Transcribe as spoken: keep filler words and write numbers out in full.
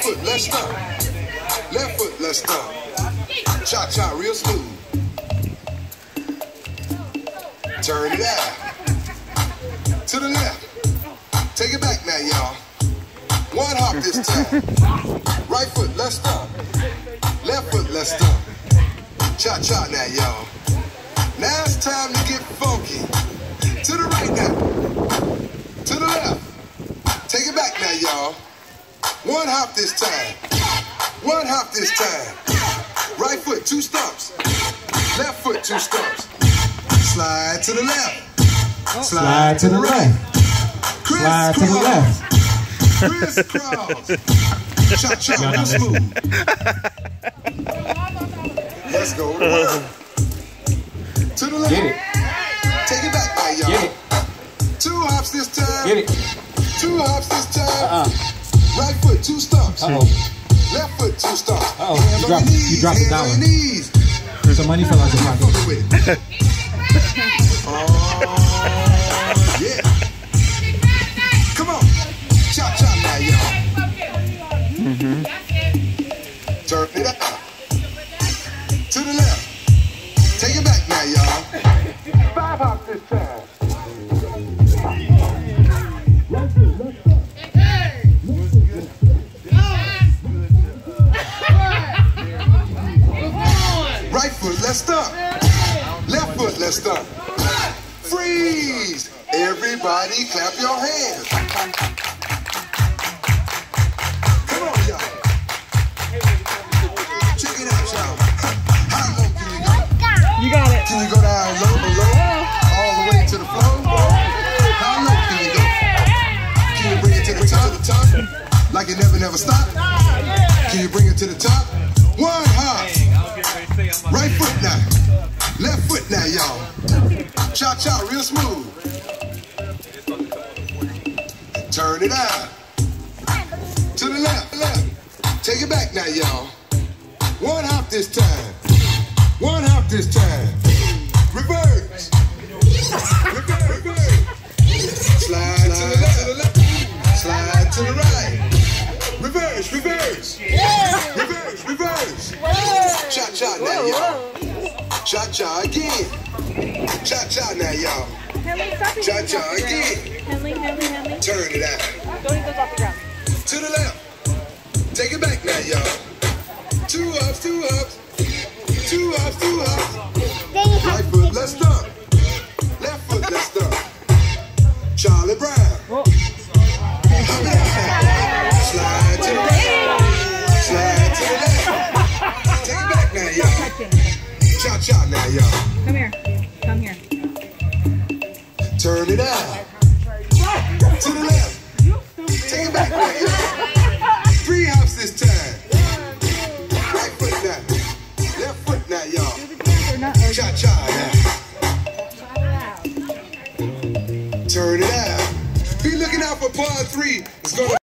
foot, let's stomp. Left foot, let's stomp. Cha-cha, real smooth. Turn it out. To the left. Take it back now, y'all. One hop this time. Right foot, let's stomp. Left foot, let's stomp. Cha-cha now, y'all. Now it's time to get funky. To the right now. To the left. Take it back now, y'all. One hop this time. One hop this time. Right foot, two stumps. Left foot, two stumps. Slide to the left. Slide to the right. Slide to the left. Crisscross. Cha-cha, real smooth. Let's go. One. To the left. Get it. Take it back now, y'all. Get it. Two hops this time. Get it. Two hops this time. Uh-uh. Right foot, two stumps. Uh-oh. Left foot, two stumps. Uh-oh. Hands You on dropped your it. knees. You dropped it Hands down. on your knees. Some money fell out your pocket. Fuck with it. Oh, yeah. Come on. Cha-cha now, y'all. Mm-hmm. Turn it up. To the left. Take it back now, y'all. Five hops this time. Right foot, let's stomp. Left foot, let's stomp. Freeze! Everybody clap your hands. Come on, y'all. Check it out, y'all. How low can you go? You got it. Can you go down low, below, all the way to the floor? How low can you go? Can you bring it to the top, to the top? Like it never, never stop? Can you bring it to the top? One hop. Right foot now. Left foot now, y'all. Cha-cha, real smooth. Turn it out. To the left, left. Take it back now, y'all. One hop this time. One hop this time. Reverse. Reverse, reverse. Slide to the left. Slide to the right. Reverse, reverse. Reverse, reverse. Cha-cha now, y'all. Cha-cha again. Cha-cha now, y'all. Cha-cha again. Henley, Henley, Henley. Turn it out. Don't eat those off the ground. To the left. Take it back now, y'all. Two ups, two ups. Two ups, two ups. Right foot, let's stomp. Left foot, let's stomp. Charlie Brown. Oh. Slide to the right. Slide to the left. Take it back now, y'all. Cha-cha now, y'all. Come here. Come here. Turn it out. To the left. Take it back now, y'all. Three hops this time. Right foot now. Left foot now, y'all. Cha-cha now. Turn it out. Be looking out for part three. It's gonna